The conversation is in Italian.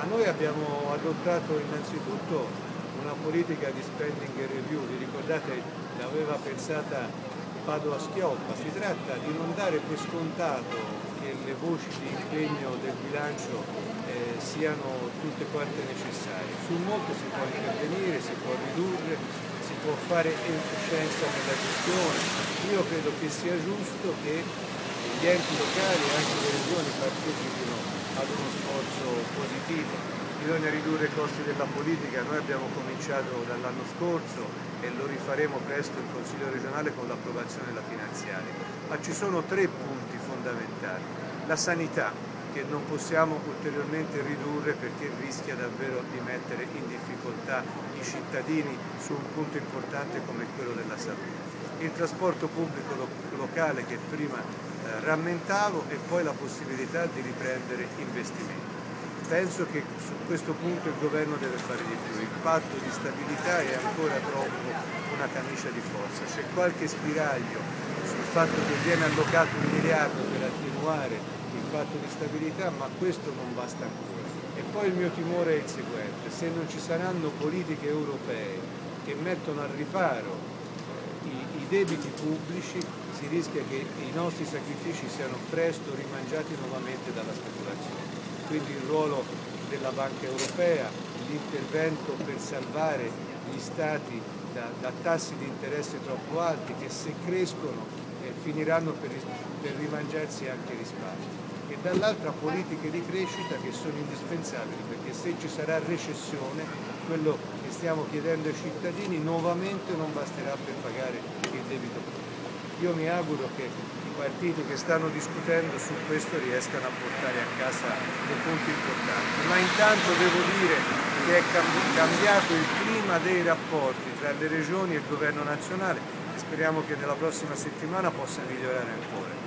noi abbiamo adottato innanzitutto una politica di spending review, vi ricordate, l'aveva pensata Padoa-Schioppa. Si tratta di non dare per scontato che le voci di impegno del bilancio siano tutte quante necessarie. Su molte si può intervenire, si può ridurre, si può fare efficienza nella gestione. Io credo che sia giusto che gli enti locali e anche le regioni partecipino ad uno sforzo positivo. Bisogna ridurre i costi della politica, noi abbiamo cominciato dall'anno scorso e lo rifaremo presto in Consiglio regionale con l'approvazione della finanziaria. Ma ci sono tre punti fondamentali. La sanità, che non possiamo ulteriormente ridurre perché rischia davvero di mettere in difficoltà i cittadini su un punto importante come quello della salute. Il trasporto pubblico locale che prima rammentavo e poi la possibilità di riprendere investimenti. Penso che su questo punto il governo deve fare di più, il patto di stabilità è ancora troppo una camicia di forza, c'è qualche spiraglio sul fatto che viene allocato 1 miliardo per attenuare il patto di stabilità, ma questo non basta ancora. E poi il mio timore è il seguente: se non ci saranno politiche europee che mettono al riparo i debiti pubblici, si rischia che i nostri sacrifici siano presto rimangiati nuovamente dalla speculazione. Quindi il ruolo della Banca Europea, l'intervento per salvare gli Stati da tassi di interesse troppo alti che se crescono finiranno per rimangiarsi anche i risparmi. E dall'altra politiche di crescita che sono indispensabili, perché se ci sarà recessione quello che stiamo chiedendo ai cittadini nuovamente non basterà per pagare il debito pubblico. Io mi auguro che i partiti che stanno discutendo su questo riescano a portare a casa dei punti importanti, ma intanto devo dire che è cambiato il clima dei rapporti tra le regioni e il governo nazionale e speriamo che nella prossima settimana possa migliorare ancora.